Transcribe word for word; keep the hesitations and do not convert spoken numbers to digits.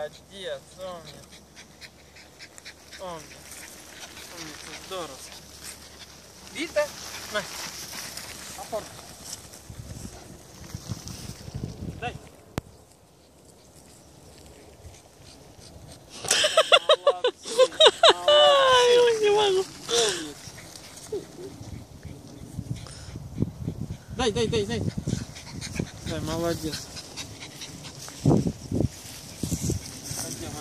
Молодец, умница. Умница. Умница, здорово. Вита, на. Апорт. Дай. Не могу. Дай, дай, дай, дай. Дай, молодец.